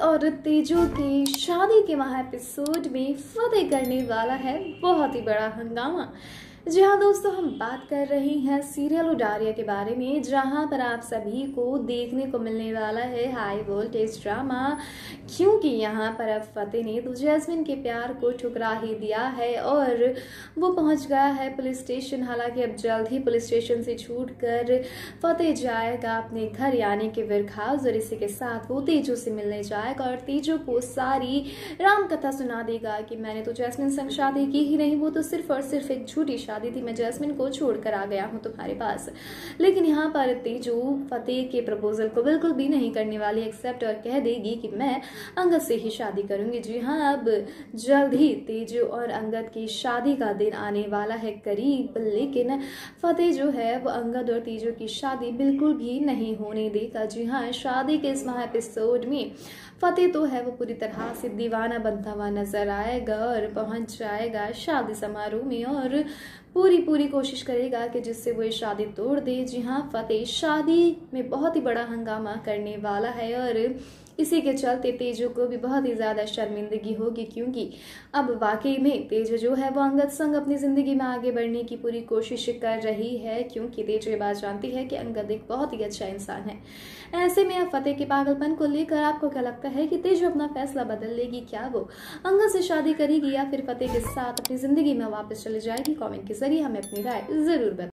और तेजू की शादी के महा एपिसोड में फतेह करने वाला है बहुत ही बड़ा हंगामा। जी हाँ दोस्तों, हम बात कर रहे हैं सीरियल उडारिया के बारे में, जहां पर आप सभी को देखने को मिलने वाला है हाई वोल्टेज ड्रामा, क्योंकि यहां पर अब फतेह ने तो जैस्मिन के प्यार को ठुकरा ही दिया है और वो पहुंच गया है पुलिस स्टेशन। हालांकि अब जल्द ही पुलिस स्टेशन से छूटकर फतेह जाएगा अपने घर यानी कि विर्क हाउस, और इसी के साथ वो तेजू से मिलने जाएगा और तेजू को सारी राम कथा सुना देगा कि मैंने तो जैस्मिन संग शादी की ही नहीं, वो तो सिर्फ और सिर्फ एक झूठी शादी थी, मैं जैस्मिन को छोड़कर आ गया हूं तुम्हारे पास। लेकिन यहाँ पर तेजू फतेह के प्रपोजल को बिल्कुल भी नहीं करने वाली एक्सेप्ट और कह देगी कि मैं अंगद से ही शादी करूंगी। जी हाँ, अब जल्द ही तेजू और अंगद की शादी का दिन आने वाला है करीब, लेकिन फतेह जो है वो अंगद और तेजू की शादी बिल्कुल भी नहीं होने देगा। जी हाँ, शादी के इस महा एपिसोड में फतेह तो है वो पूरी तरह से दीवाना बनता हुआ नजर आएगा और पहुंच जाएगा शादी समारोह में और पूरी कोशिश करेगा कि जिससे वो ये शादी तोड़ दे। जी हाँ, फतेह शादी में बहुत ही बड़ा हंगामा करने वाला है और इसी के चलते तेजू को भी बहुत ही ज्यादा शर्मिंदगी होगी, क्योंकि अब वाकई में तेजू जो है वो अंगद संग अपनी जिंदगी में आगे बढ़ने की पूरी कोशिश कर रही है, क्योंकि तेजू ये बात जानती है कि अंगद एक बहुत ही अच्छा इंसान है। ऐसे में अब फतेह के पागलपन को लेकर आपको क्या लगता है कि तेजू अपना फैसला बदल लेगी? क्या वो अंगद से शादी करेगी या फिर फतेह के साथ अपनी जिंदगी में वापस चले जाएगी? कॉमेंट के जरिए हमें अपनी राय जरूर बताएं।